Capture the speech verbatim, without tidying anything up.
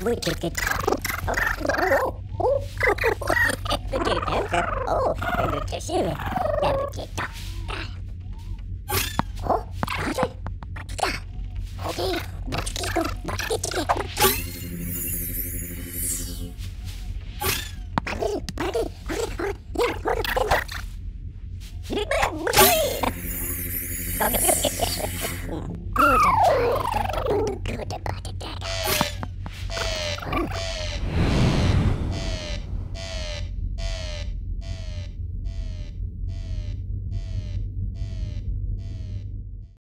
Look at it. Oh, oh, oh. Look at it. Oh, look at it. Look at it. Oh, okay. Okay, let's keep going. Let's get to it. Good, good, good, good, good, good.